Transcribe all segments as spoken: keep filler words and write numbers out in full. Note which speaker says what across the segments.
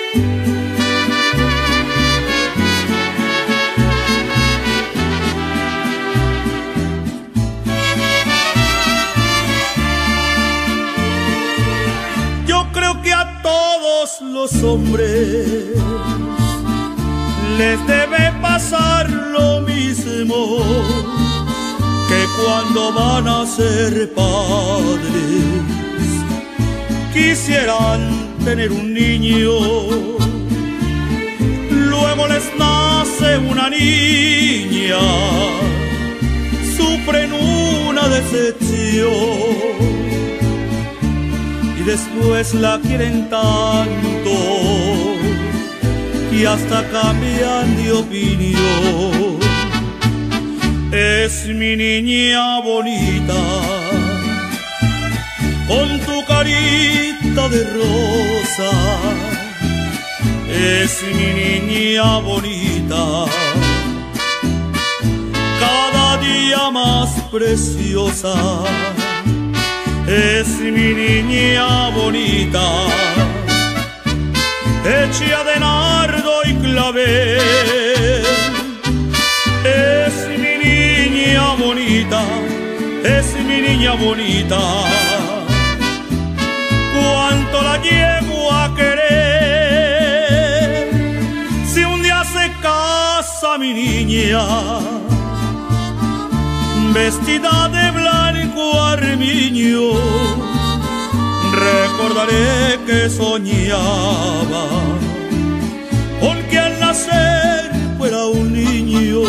Speaker 1: Los hombres les debe pasar lo mismo, que cuando van a ser padres quisieran tener un niño. Luego les nace una niña, sufren una decepción y después la quieren tanto que hasta cambian de opinión. Es mi niña bonita, con tu carita de rosa. Es mi niña bonita, cada día más preciosa. Es mi niña bonita, hecha de nardo y clavel. Es mi niña bonita, es mi niña bonita. Cuánto la llevo a querer, si un día se casa mi niña, vestida de blanco armiño, recordaré que soñaba con que al nacer fuera un niño.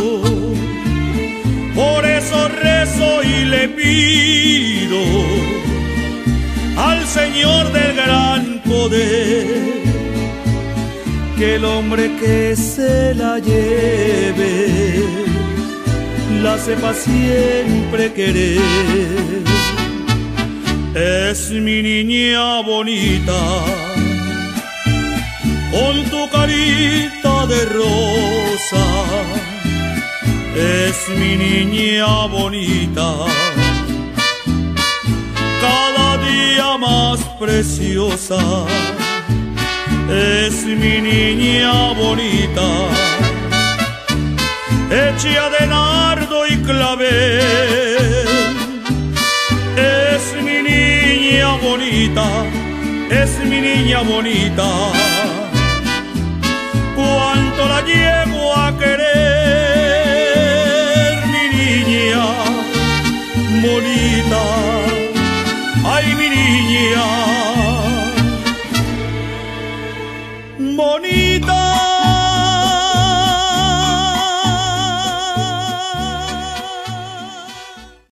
Speaker 1: Por eso rezo y le pido al Señor del gran poder que el hombre que se la lleve la sepa siempre querer. Es mi niña bonita, con tu carita de rosa. Es mi niña bonita, cada día más preciosa. Es mi niña bonita, hecha de nardo y clavel. Es mi niña bonita, es mi niña bonita. Cuánto la llevo a querer, mi niña bonita. Ay, mi niña bonita.